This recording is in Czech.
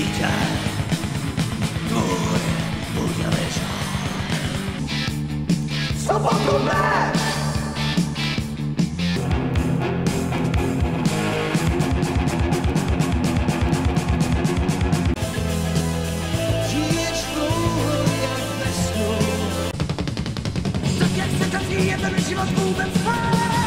dítě, tvůj bude ležet. Sobotu ne! Žiješ dlouho jak ve snu, tak jak se každý jeden život vůbec má.